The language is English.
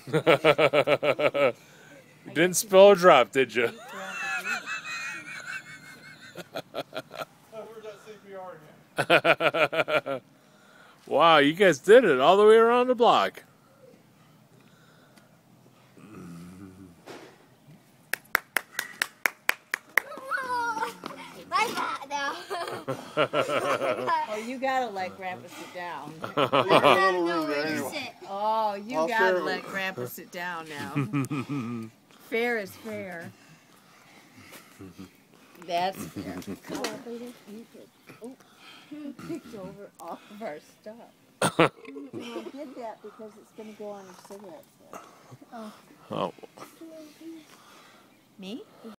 You didn't spill a drop, did you? Wow, you guys did it all the way around the block. Oh, you gotta let Grandpa sit down. Oh, you gotta let Grandpa sit down now. Fair is fair. That's fair. Come on, baby. Oh, you picked over all of our stuff. I did that because it's going to go on your cigarettes. Oh. Oh. Me?